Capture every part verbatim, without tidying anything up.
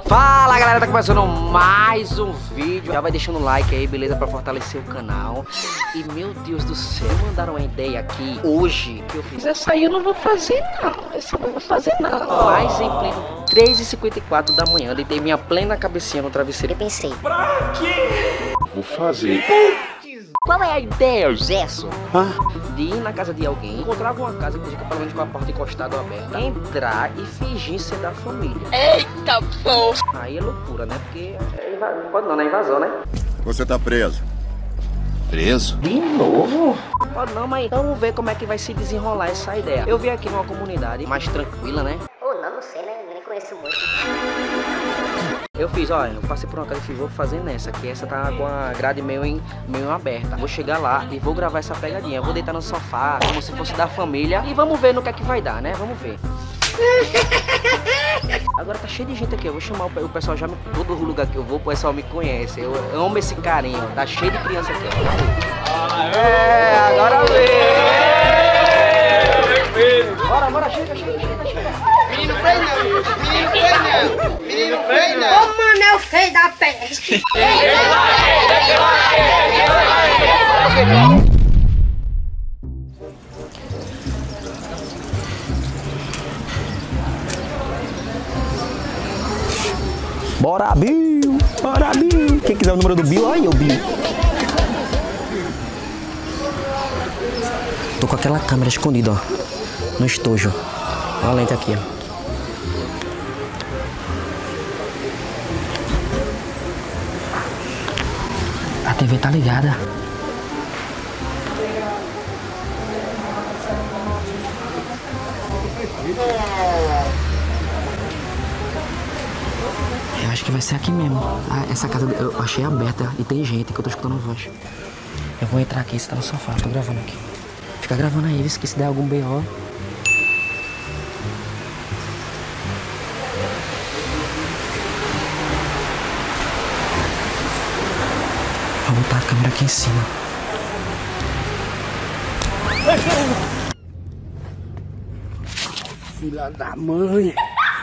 Fala galera, tá começando mais um vídeo. Já vai deixando o like aí, beleza? Pra fortalecer o canal. E meu Deus do céu, mandaram uma ideia aqui hoje que eu fiz. Essa aí eu não vou fazer não, essa eu não vou fazer não. Mas em pleno três e cinquenta e quatro da manhã, deitei minha plena cabecinha no travesseiro e pensei: pra quê? Vou fazer. Qual é a ideia, Gerson? Ah. De ir na casa de alguém, encontrar alguma casa, inclusive pelo menos com a porta encostada ou aberta, entrar e fingir ser da família. Eita, pô! Aí é loucura, né? Porque é inva... pode não, não é invasão, né? Você tá preso. Preso? De novo? Pode não, mas vamos ver como é que vai se desenrolar essa ideia. Eu vim aqui numa comunidade mais tranquila, né? Ou não, não sei, né? Eu nem conheço muito. Eu fiz, olha, eu passei por uma casa e fiz, vou fazer nessa, que essa tá com a grade meio, em, meio aberta. Vou chegar lá e vou gravar essa pegadinha. Eu vou deitar no sofá, como se fosse da família. E vamos ver no que é que vai dar, né? Vamos ver. Agora tá cheio de gente aqui, eu vou chamar o, o pessoal, já me, todo lugar que eu vou, o pessoal me conhece. Eu, eu amo esse carinho, tá cheio de criança aqui, ó. É, agora vem. Bora, bora, chega, chega, chega, chega. Menino feio não, menino feio não, menino feio não. Ô, mano, é o feio da peste. Bora, Bill! Bora, Bill! Quem quiser o número do Bill, aí, o Bill. Tô com aquela câmera escondida, ó, no estojo. Olha a lente aqui, ó. A T V tá ligada. Eu acho que vai ser aqui mesmo. Ah, essa casa eu achei aberta e tem gente que eu tô escutando voz. Eu vou entrar aqui, você tá no sofá, tô gravando aqui. Fica gravando aí, se se der algum B O. Vou botar a câmera aqui em cima. Filha da mãe.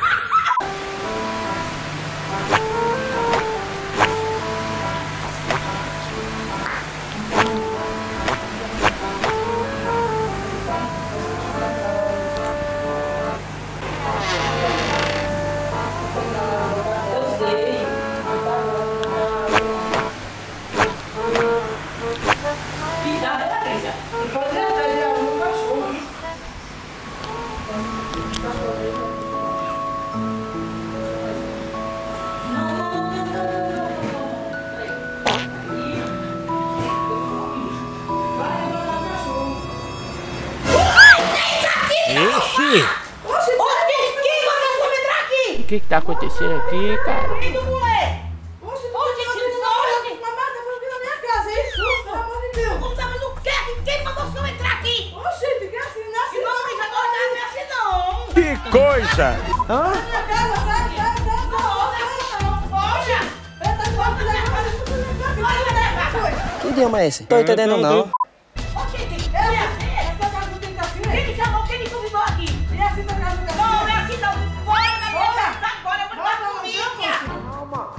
Ixi! Oxe, quem mandou você entrar aqui? O que que tá acontecendo aqui, cara? Quem do mulher? Oxe, oxe, esse não, mamãe tá falando na minha casa, é isso? Pelo amor de Deus. Não sabe no que? Quem mandou você entrar aqui? Oxe, que é assim, não é assim não. Não, já não é assim não. Que coisa! Hã? Na minha casa, sai, sai, sai, não, não é não. Poxa, eu tô falando da minha casa, você não entra aqui. Olha, né, foi. Que idioma é esse? Tô entendendo não. Oxe, é assim, essa casa não tem que assim. Quem me chamou, quem me convidou aqui? É assim da casa, não. Não, é assim não. Fora da minha casa, agora eu vou dar comida. Calma.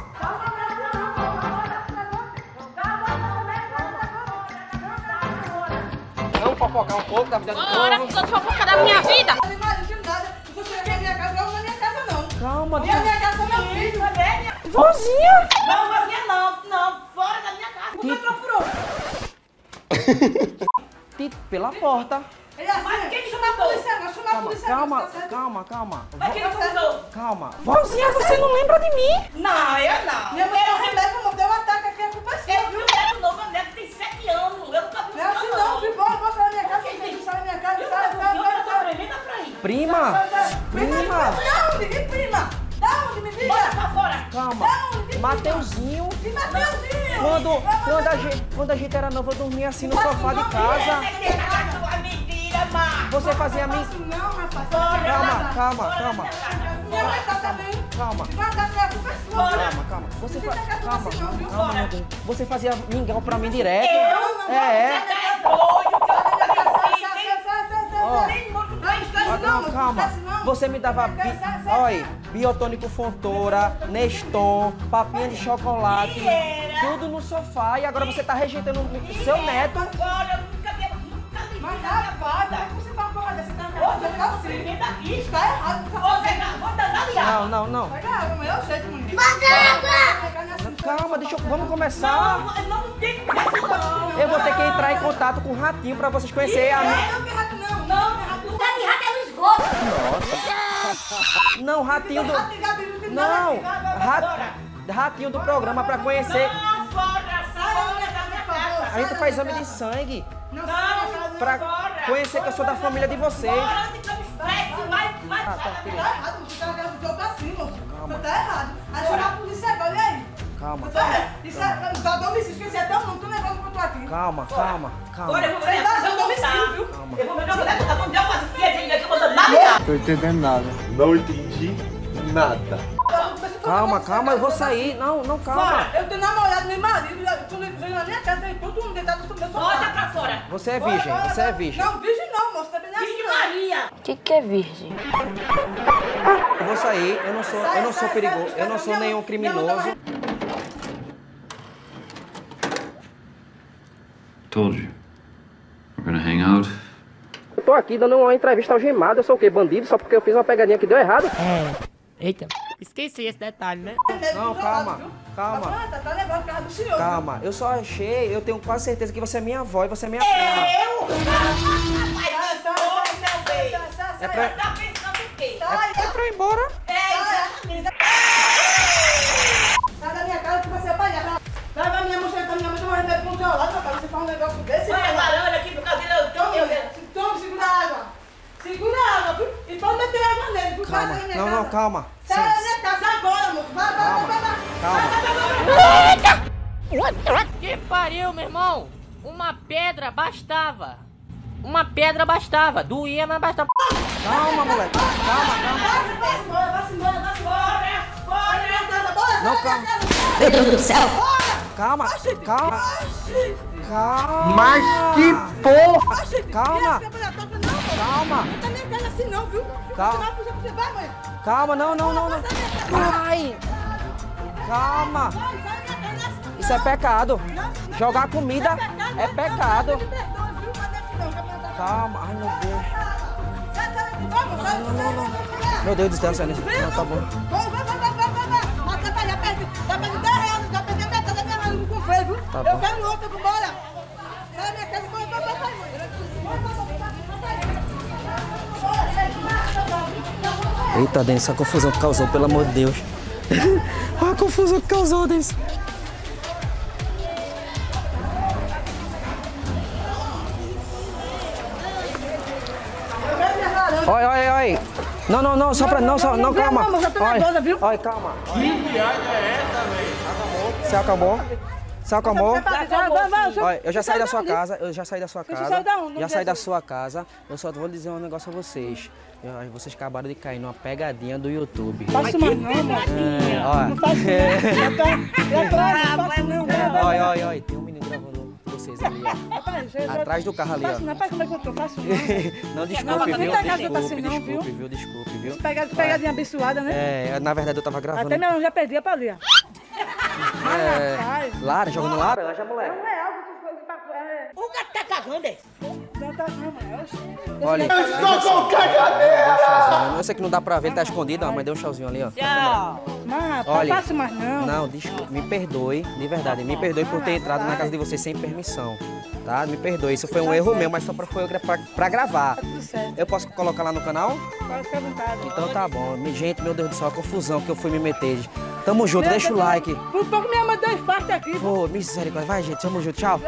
Vamos fofocar um pouco da vida do Bora, povo. tô fofoca da minha vida. Calma, Minha minha casa, meu filho, é velha. Vozinha! Não, vozinha não, não, fora da minha casa. Você procurou? Tito, pela porta. Ele assim, mas quem chama a polícia agora? Chama a Calma, polícia calma, agora, tá certo? calma, calma. Mas quem convidou? Calma. Vozinha, você não lembra de mim? Não, eu não. Minha mãe é um remédio, não deu um ataque aqui, a culpa é sua. Eu vi um neto novo, meu neto tem sete anos. Eu nunca vi um Não é assim não, filho, bora, bora sair da minha casa, você sai da minha casa, sai, sai, sai, sai. Vem pra aí. Prima! Prima! Da onde? Que prima? Da onde, me diga? Bora pra fora. Calma. Da onde? Mateuzinho. Que Mateuzinho? Quando, quando, a gente, quando a gente era novo, eu dormia assim no sofá de casa. Mentira, Mar. Você fazia a mim. Não, rapaz. Calma, calma, calma. Minha mãe tá também. Calma. Vai dar minha culpa é sua. Calma, calma. Você fa... Calma, assim não, viu? calma, meu Deus. Você fazia mingau pra mim direto. Eu não É, é. Sai, sai, sai, sai, sai, sai, sai. Ó. Tem muito bem, isso Ah, não, não, não calma. acontece não. Você me dava, Sai, bi... sai, sai, sai. olha, biotônico Fontoura, Neston, papinha de chocolate, tudo no sofá. E agora você tá rejeitando o seu neto. Agora, eu nunca vi, nunca vi. Mas rapaz, como é que você fala uma porra dessa? Você tá na casa, você tá assim. Vem daqui. Isso tá errado. Você não, vou dar aliado. Não, não, não. Pega água, mas eu sei, menino. Calma, deixa eu... Vamos começar. Não, não tem que fazer. Eu vou ter que entrar em contato com o Ratinho pra vocês conhecerem a minha... Não tem rato não. Não, não tá de rato, é no esgoto. Não, Ratinho do... Rato de gabiru, não tem Não, nada aqui. rat... Ratinho do programa pra conhecer... Não, fora, fora da minha casa. A gente faz exame de sangue Não, Não, pra fora. conhecer que eu sou da família de vocês. Fora, de que eu me expresso, mais, mais. Ah, tá, tá querido. errado, você tá na casa do outro assim, moço. Você tá errado. Aí chamar a polícia agora, e aí? Calma, Você tá- Isso é tá domicílio, esqueci até o nome, tu levando pra tu aqui. calma, calma, Agora eu calma. vou me Você tá dar no domicílio, viu? Calma. Eu vou me dar uma mulher, quando eu faço o que é que eu vou dar aliado. Tô entendendo nada. Não entendi nada. Calma, calma, eu vou sair. Não, não, calma. Fora, eu tenho namorado, nem marido, tu veio na minha casa, depois tu me deitado no meu Bota sofá. pra fora. Você é virgem, você é virgem. Não, virgem não, moço, também não é assim, Virgem não. Maria. O que, que é virgem? Eu vou sair, eu não sou, eu não sou perigoso, eu não sou nenhum criminoso. Told you. We're gonna hang out. Eu tô aqui dando uma entrevista algemada, eu sou o quê? Bandido? Só porque eu fiz uma pegadinha que deu errado? É. Eita. Esqueci esse detalhe, né? Não, calma, calma. Tá, tá levando o carro do senhor. Calma, eu só achei, eu tenho quase certeza que você é minha avó e você é minha prima. Eu? Sai, sai, sai, sai, sai, sai, É sai, pra... Tá pensando o quê? sai, É pra eu ir embora? É, exatamente. sai da minha casa que você é palhaço. Sai da minha mochila, minha mãe tá morrendo de controlado, meu pai. Você faz um negócio desse. Olha a laranja aqui do cabelo. Toma, toma, segura a água. Segura a água, viu? E pode meter água nele, viu? Calma, Sai da minha não, casa. não, calma. Sai da minha casa agora, moço. Vai, vai, vai, vai, vai. Calma. Que pariu, meu irmão! Uma pedra bastava! Uma pedra bastava! Doía, mas bastava. Calma, moleque. Calma, calma. Vai-se embora, vai-se embora, vai-se embora. Bora, minha casa, bora, Não, sai da calma. minha casa. Meu Deus do céu! Calma, calma. Oxi, Calma. Mas que porra! oxi. Calma. Criança, mulher, toca não, moço. Calma. Não tá minha casa assim não, viu? Calma. Você vai, você vai, mãe. Calma, não, não, não, não. Ai. Calma. Vai, sai da minha casa assim. Isso é pecado. Jogar comida é pecado. Me perdoa, viu? Mas deixa não, campeão tá- Calma. Ai, meu Deus. Sai, sai, vamos, sai, sai, sai. Meu Deus do céu, Sênia. Não, tá bom. Vai, vai, vai, vai, vai, vai, vai. Mas tá, já perdi, já perdi dez reais, já perdi metade da minha mãe, não comprei, viu? Tá Eu bom. quero outra, vambora. Sai da minha casa, vai, vai, vai, vai. Eita, Denis, essa confusão que causou, pelo amor de Deus. Olha a confusão que causou, Denis. Olha, olha, olha. Não, não, não, só pra. Não, só. Não, calma. Não, mas eu tô nervosa, viu? Olha, calma. Que viagem é essa, velho? Você acabou? Você acabou? Vai, vai, vai, vai. Olha, eu já Você saí da saiu sua da onde? casa, eu já saí da sua Você casa. saiu da onde? Não Já saí da sei. sua casa. Eu só vou dizer um negócio a vocês. Eu- Vocês acabaram de cair numa pegadinha do YouTube. Faço mais não, mano. É, olha. Não faço não. Já tô, já tô, não faço não. Vai, vai, vai. Olha, olha, olha. Tem um menino gravando vocês ali, ó. Rapaz, eu- eu- Atrás do carro ali, Faço ó. não, rapaz, como é que eu tô? Faço não. Não, Não, desculpe, mas viu? nem tá casa tá Desculpe, assim não, desculpe, viu? viu? Desculpe, viu? Pegada, pegadinha abençoada, né? É, na verdade eu tava gravando. Até minha mãe já perdia pra ali, ó. É, Rapaz. Lara, jogando laranja, moleque. Um real que tu foi pra... É... O gato tá cagando, é? Não, tá não, mãe. Oxi. Olha. Eu estou com caganeira! Eu sei que não dá pra ver, ele tá escondido, ó, mas deu um tchauzinho ali, ó. Tchau. Mas, rapaz, Olha. faço mais não. Não, desculpe, me perdoe, de verdade, me perdoe por ter entrado na casa de vocês sem permissão, tá? Me perdoe, isso foi um erro meu, mas só pra, foi pra, pra gravar. Tá tudo certo. Eu posso colocar lá no canal? Pode ficar à vontade. Então tá bom. Me- Gente, meu Deus do céu, a confusão que eu fui me meter. Tamo junto, Meu deixa o Deus, like. Por pouco minha mãe deu infarto aqui. Pô, misericórdia. Vai, gente, tamo junto, tchau.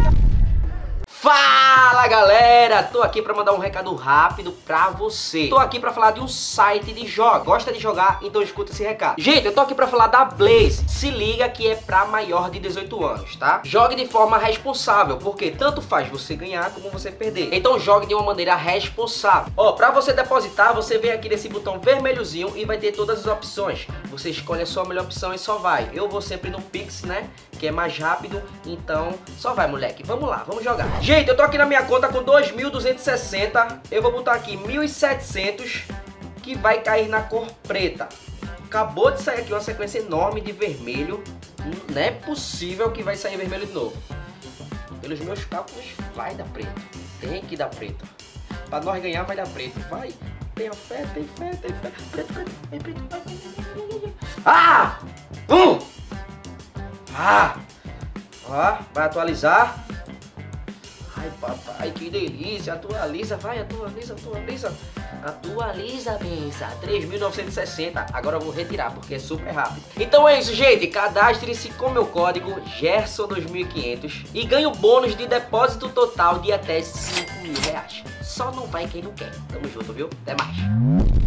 Fala, galera! Tô aqui pra mandar um recado rápido pra você. Tô aqui pra falar de um site de jogos. Gosta de jogar? Então escuta esse recado. Gente, eu tô aqui pra falar da Blaze. Se liga que é pra maior de dezoito anos, tá? Jogue de forma responsável, porque tanto faz você ganhar como você perder. Então jogue de uma maneira responsável. Ó, pra você depositar, você vem aqui nesse botão vermelhozinho e vai ter todas as opções. Você escolhe a sua melhor opção e só vai. Eu vou sempre no Pix, né? Que é mais rápido. Então, só vai, moleque. Vamos lá, vamos jogar. Gente, eu tô aqui na minha conta com dois mil duzentos e sessenta. Eu vou botar aqui mil e setecentos, que vai cair na cor preta. Acabou de sair aqui uma sequência enorme de vermelho. Não é possível que vai sair vermelho de novo. Pelos meus cálculos, vai dar preto. Tem que dar preto. Pra nós ganhar, vai dar preto. Vai. Tenha fé, tem fé, tem fé. Preto, preto, vai, preto, vai. Ah! Um! Ah! Ó, vai atualizar. Ai, papai, que delícia. Atualiza, vai, atualiza, atualiza. Atualiza, pensa. três mil novecentos e sessenta. Agora eu vou retirar, porque é super rápido. Então é isso, gente. Cadastre-se com meu código Gerson dois mil e quinhentos e ganhe o bônus de depósito total de até cinco mil reais. Só não vai quem não quer. Tamo junto, viu? Até mais.